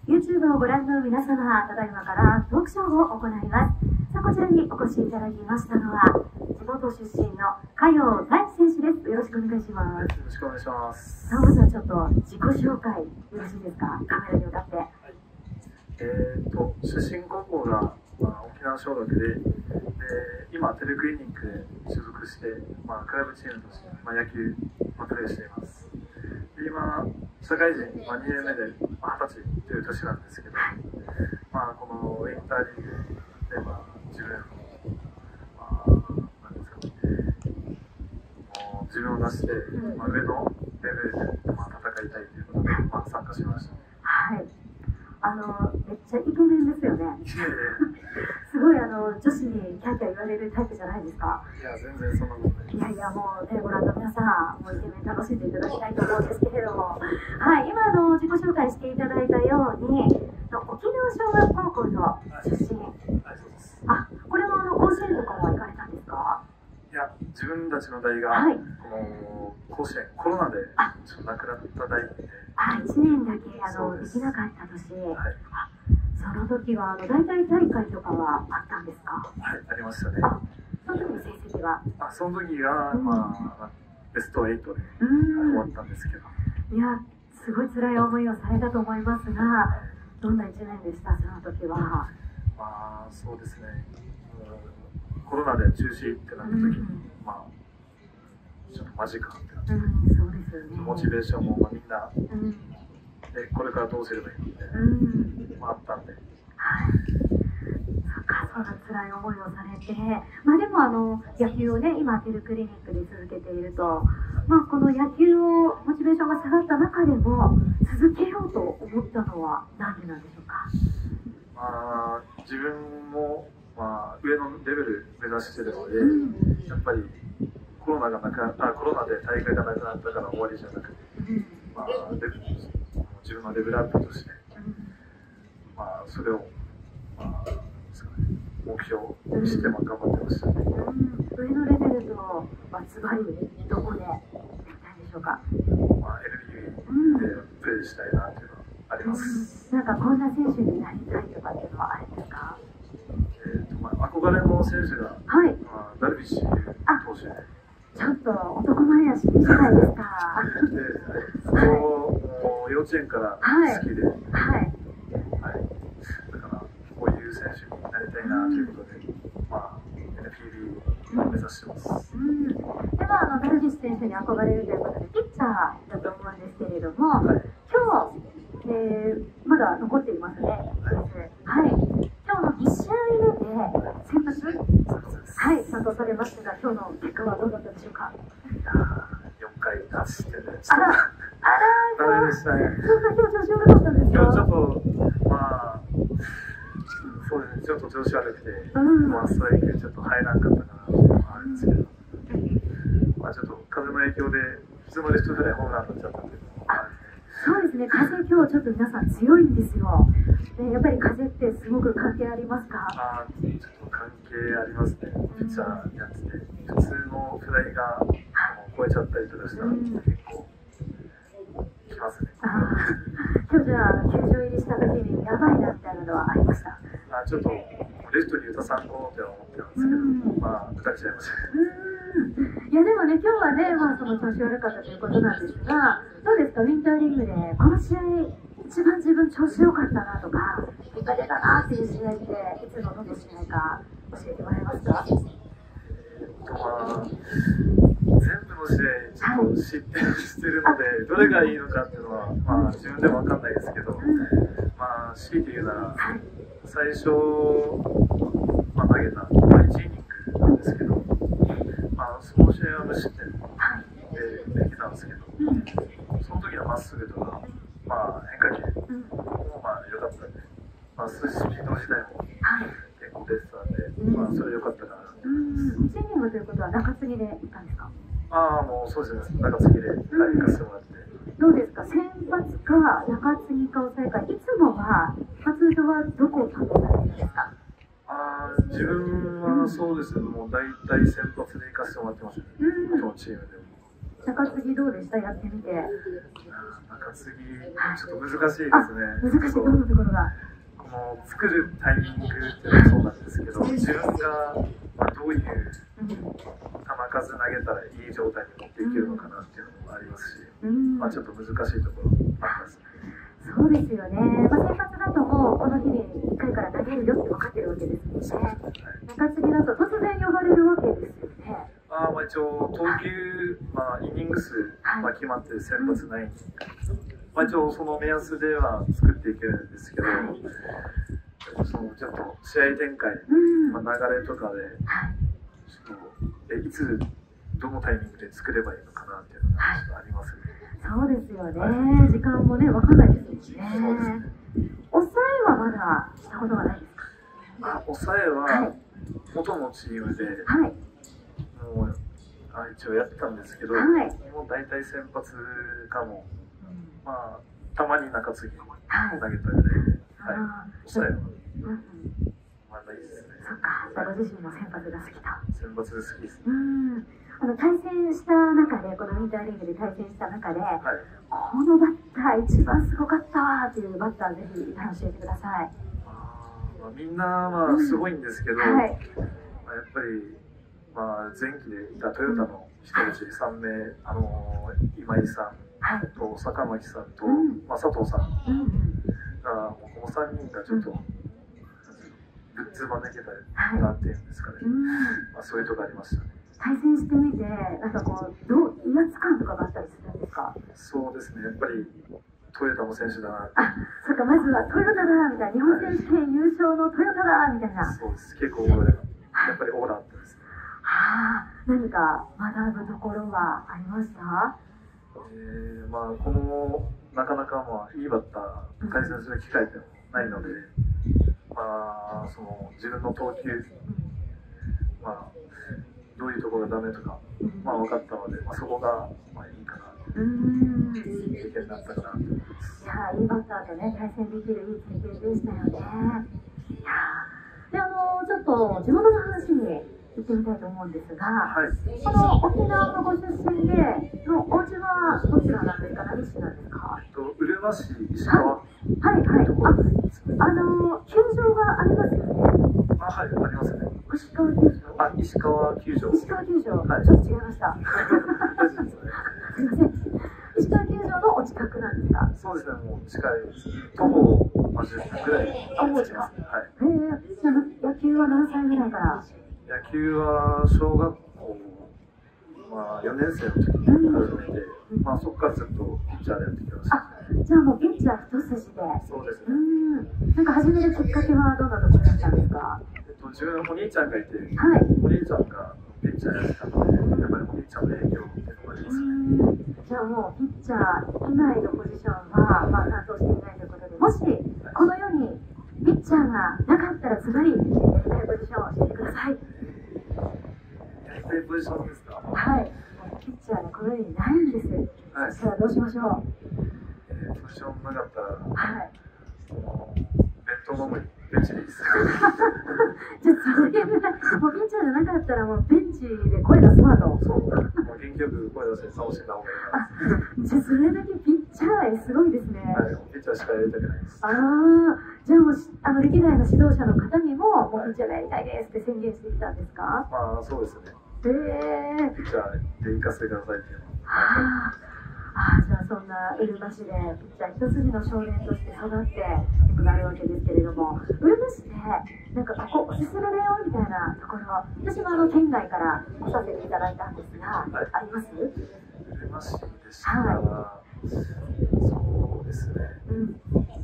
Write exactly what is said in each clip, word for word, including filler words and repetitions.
YouTube をご覧の皆様、ただいまからトークショーを行います。さあ、こちらにお越しいただきましたのは、地元出身の加陽大地選手です。よろしくお願いします。 よろしくお願いします。 さあ、まずはちょっと自己紹介よろしいですか、カメラに向かって。はい、 えーと、出身高校が、まあ、沖縄尚学で、で今、テレクリニックで所属して、まあ、クラブチームとして、まあ、野球をプレーしています。で今、社会人、まあ、にねんめで、まあ、はたちという年なんですけど、まあ、このウィンターリーグで、まあ、自分、まあ、なんですかね、もう自分を出して、まあ、上のレベルで、まあ、戦いたいということで、まあ、参加しました。 はい。あの、めっちゃイケメンですよね。すごいあの女子にキャーキャー言われるタイプじゃないですか。 いや、全然そんなことない。 いやいや、もうね、ご覧の皆さん、もうイケメン楽しんでいただきたいと思うんですけれども、はい、今あの自己紹介していただいたように、沖縄尚学高校の出身。はい、はい、そうです。あ、これもあの甲子園とかも行かれたんですか？ いや、自分たちの代が、はい、この甲子園、コロナでちょっとなくなった代で、 あ、いちねんだけあのできなかった年。はい、その時はあの大体大会とかはあったんですか？ はい、ありましたね。 あ、その時の成績は？ あ、その時が、うん、まあ、ベストはちで終わったんですけど。 いや、すごい辛い思いをされたと思いますが、どんないちねんでした、その時は？ まあ、そうですね。コロナで中止ってなった時に、うん、まあ、ちょっとマジかってなって、うん、そうですよね、モチベーションも、まあ、みんな、うん、でこれからどうすればいいみたいな、うん、まあ、あったんで。 はい、そっか、そんな辛い思いをされて、まあ、でもあの野球をね、今テレクリニックで続けていると、まあ、この野球をモチベーションが下がった中でも続けようと思ったのは何でなんでしょうか？ まあ、自分も、まあ、上のレベル目指してるので、うん、やっぱりコロナがなくなったコロナで大会がなくなったから終わりじゃなくて、うん、まあ、レベル自分のレベルアップとして、うん、まあ、それを、まあ、目標にして、まあ、頑張ってましたね。 うん、上のレベルと、まあ、ズバリどこでやりたいでしょうか？ まあ、エヌビーエー でプレーしたいなっていうのはあります。 うん、なんかこんな選手になりたいとかっていうのはあるんですか？ えーとまあ、憧れの選手が、はい、まあ、ダルビッシュ投手で。 ちょっと男前やしいいじゃないですか。 で、その、もう幼稚園から好きで、はい、はい、だからこういう選手になりたいなということで、うん、まあ エヌピービー を目指してます。うん、でもあのダルビッシュ選手に憧れるということでピッチャーだと思うんですけれども、はい、今日、えー、まだ残っていますね。はい。はい、今日のいち試合目で先発、はい、担当されましたが、今日の結果はどうだったでしょうか？ よんかい達してね。 あら、あら、 ダメでしたね。 そうか、今日調子悪かったんですか？ 今日ちょっと、まあ、そうですね、ちょっと調子悪くて、うん、まあ、ストライクちょっと入らなかったかなっていうのもあるんですけど、まあ、ちょっと風の影響で、普通のレフトフライホームランになっちゃったっていうのもあるんで。 そうですね、風今日ちょっと皆さん強いんですよ。でやっぱり風ってすごく関係ありますか？ ああ、ちょっと関係ありますね。ピッチャーやってて、普通のフライが超えちゃったりとかしたら、結構きますね。あ今日じゃあ球場入りした時にやばいなみたいなのはありました？ あちょっとレフトに打たさんこうって思ってたんですけど、うん、まあ打たれちゃいました。 うん、いやでもね、今日はね、まあ、その調子悪かったということなんですが、どうですか、ウィンターリーグでこの試合一番自分調子良かったなとか、結果出たなっていう試合っていつのどの試合か教えてもらえますか？ まあ、全部の試合ちょっと知ってしてるので、どれがいいのかっていうのは、まあ、自分でも分かんないですけど、まあ、強いて言うなら、最初、まあ、投げたいちイニングなんですけど、まあ、その試合は無失点でできたんですけど、その時のまっすぐとか、まあ、変化球もまあ良かったんで、まあ、スピード自体も結構出てたんで、まあ、それ良かったかなと思います。 いちイニングということは中継ぎで行ったんですか？ ああ、もうそうですね、中継ぎで行かせてもらって。 どうですか、先発か中継ぎか抑えか、いつもは松戸はどこを担当されてるんですか？ ああ、自分はそうですね、もう大体先発で行かせてもらってますね、このチームでも。 中継ぎどうでした？やってみて。 中継ぎ、ちょっと難しいですね。 難しい、どんなところが。 この作るタイミングっていうのもそうなんですけど、自分がどういう球数投げたらいい状態に持っていけるのかなっていうのもありますし、うん、まあちょっと難しいところありますね。 そうですよね。まあ、先発だともうこの日にいっかいから投げるよって分かってるわけですもんね。中継ぎだと突然呼ばれるわけですよね。 あまあ一応投球、まあ、イニング数が決まって先発ない、はい、まあ、一応その目安では作っていけるんですけど、はい、そのちょっと試合展開、まあ、流れとかで、ちょっとえいつどのタイミングで作ればいいのかなっていうのがちょっとありますね。 そうですよね、はい、時間もね分かんないですよね。そうですね。抑えはまだしたことがないですか？ まあ、抑えは元のチームで、はい、もうあ一応やったんですけど、はい、もう大体先発かも、うん、まあたまに中継ぎ投げたりで、はいはい、抑えは、うん、まだいいですね。 そっか、じゃあご自身も先発が好きと。 先発好きですね。 うんあの対戦した中で、このウィンターリーグで対戦した中で、はい、このバッター一番すごかったわっていうバッター、ぜひ教えてください。 あ、まあ、みんなまあすごいんですけど、うんはい、まあ、やっぱり、まあ、前期でいたトヨタの人たちさんめい、うん、あの今井さんと坂巻さんと、うん、まあ、佐藤さんが、このさんにんがちょっと、ぶっつば抜けたなっていうんですかね、はい、まあ、そういうとこありましたね。 対戦してみて、なんかこう、どう威圧感とかがあったりするんですか？ そうですね、やっぱりトヨタの選手だな。 あ、そっか、まずはトヨタだみたいな、日本選手権優勝のトヨタだみたいな。 そうです、結構オーラ、やっぱりオーラあったですね。 はあ、何か学ぶところはありました？ えー、まあ、この、なかなかまあ、いいバッター、対戦する機会ってないので、まあ、その、自分の投球、まあ、どういうところがダメとか、まあ、分かったので、まあ、そこが、まあ、いいかなと、いい経験になったかなと思います。 いやー、いいバッターとね、対戦できるいい経験でしたよね。いやーで、あのー、ちょっと地元の話に行ってみたいと思うんですが、はい、この沖縄のご出身でのお家はどちらなんですか？何市なんですか？ えっと、うるま市石川。 はいはいはい。あ、あのー、球場がありますよね。 あ、はい、ありますね。 石川球場。 あ、石川球場。 石川球場。はい、ちょっと違いました。すみません。石川球場のお近くなんですか？ そうですね、もう近いです。徒歩まあじゅっぷんぐらい。 あ、もう近い。はい。へえ、じゃあ野球は何歳ぐらいから？ 野球は小学校、まあよねんせいの時に始めて、うん、まあそこからずっとピッチャーでやってきました。 あ、じゃあもうピッチャー一筋で。 そうですね。 うん。なんか始めるきっかけはどんなところだったんですか？ 自分のお兄ちゃんがいて、はい、お兄ちゃんがピッチャーやってたので、やっぱりお兄ちゃんの影響っていうのがありますね。 じゃあもうピッチャー以外のポジションは、まあ、担当していないということで、もしこの世にピッチャーがなかったらずばりやりたいポジションを教えてください。 やりたいポジションですか？ はい。ピッチャーがこの世にないんです。はい、そしたらどうしましょう？ えー、ポジションなかったら、 はい。 ベッドの上にベンチでいいです。 じゃあそういうぐらい、もうピッチャーじゃなかったらもうベンチで声出すまと。 そう。もう元気よく声出して楽しんだ方がいいな。 じゃあそれだけピッチャー愛すごいですね。 はい、ピッチャーしかやりたくないです。 ああ、じゃあもうあの歴代の指導者の方にも、もうピッチャーがやりたいですって宣言してきたんですか？ まあそうですね。 へえー。 ピッチャーで行かせてくださいっていうのは。ああ、じゃあそんなうるま市でピッチャー一筋の少年として育っていくがあるわけですけれども、うるま市でなんかここおすすめだよみたいなところ、私もあの県外から来させていただいたんですが、はい、あります？うるま市でしたら、はい、そうですね。うん。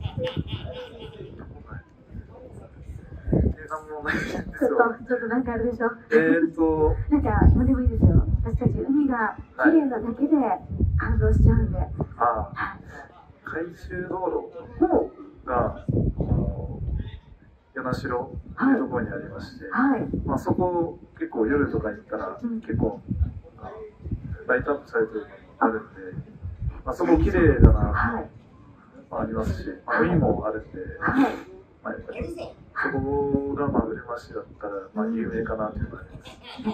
なんもないんですよ。 ちょっと、ちょっとなんかあるでしょ。 えっと、 なんか、なんでもいいですよ。私たち海が綺麗なだけで感動しちゃうんで。ああ、海中道路が、与那城というところにありまして、はい、まあそこ結構夜とか行ったら、うん、結構ライトアップされてるのもあるんで、まあそこ綺麗だな、はい、まあありますし、まあ海もあるんで、はい、まあやっぱり。 そこがまあうるま市だったらまあ有名かなというのがあります。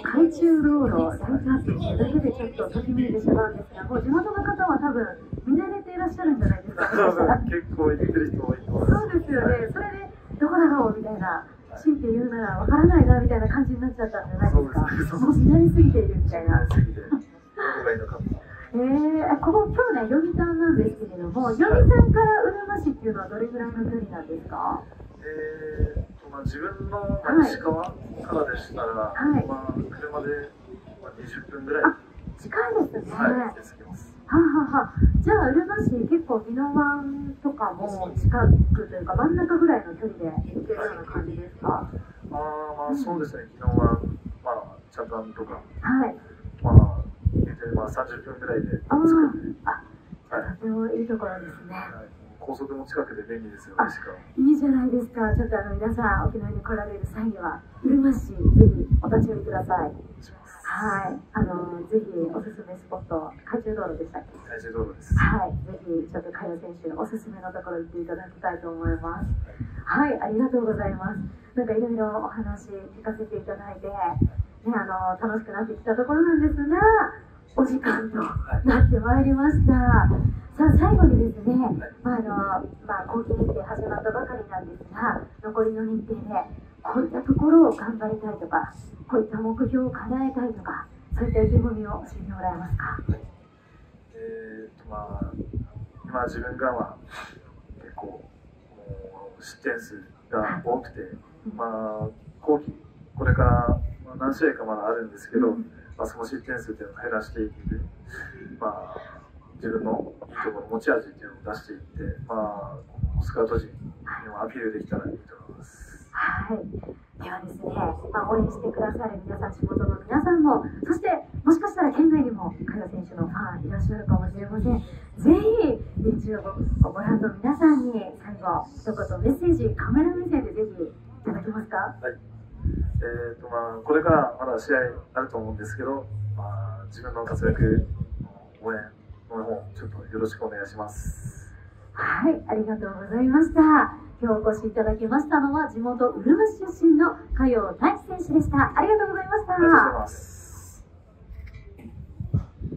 海中道路、ライトアップってだけでちょっとときめいてしまうんですが、もう地元の方は多分見慣れていらっしゃるんじゃないですか。 結構行ってる人多いと思います。 そうですよね。それでどこだろうみたいな、強いて言うならわからないなみたいな感じになっちゃったんじゃないですか。もう見慣れすぎているみたいな。 見慣れすぎて、どこがいいのか。 えー、ここ今日ね、読谷なんですけれども、読谷からうるま市っていうのはどれぐらいの距離なんですか？ えーとまあ、自分の、まあ、石川からでしたら、はい、まあ、車で、まあ、にじゅっぷんぐらい。 近いですね。 はい、で着きます。 ははは。じゃあ、うるま市、結構、宜野湾とかも近くというか、真ん中ぐらいの距離で行けるような感じですか？ ああ、まあ、そうですね、宜野湾、まあ、ジャパンとか、 はい。 まあ、まあ、さんじゅっぷんぐらいで着くんで。 ああ、はい、とてもいいところですね。はい、高速も近くで便利ですよ、 いいじゃないですか。ちょっとあの皆さん、沖縄に来られる際には、うるま市、ぜひお立ち寄りください。はい、あのぜひおすすめスポット、海中道路でしたっけ？ 海中道路です。 はい、ぜひちょっと加代選手のおすすめのところ行っていただきたいと思います。はい、ありがとうございます。なんかいろいろお話聞かせていただいて、ね、あの楽しくなってきたところなんですが、お時間となってまいりました。さあ最後にですね、まああのまあ、後期日程始まったばかりなんですが、残りの日程でこういったところを頑張りたいとか、こういった目標を叶えたいとか、そういった意気込みを教えてもらえますか？はい、 えーとまあ、今自分が、まあ、結構もう失点数が多くて、まあ、後期これから、まあ、何試合かまだあるんですけど、うん、まあ、その失点数っていうのを減らしていって、まあ、自分のいいところ、持ち味っていうのを出していって、まあ、スカウト陣にもアピールできたらいいと思います。 はい、ではですね、まあ、応援してくださる皆さん、地元の皆さんも、そしてもしかしたら県外にも加代選手のファンいらっしゃるかもしれません。ぜひ YouTube をご覧の皆さんに最後一言メッセージ、カメラ目線でぜひいただけますか？はい、 えーとまあ、これからまだ試合あると思うんですけど、まあ、自分の活躍応援の方ちょっとよろしくお願いします。 はい、ありがとうございました。今日お越しいただきましたのは地元うるま市出身の加代大輝選手でした。ありがとうございました。 ありがとうございます。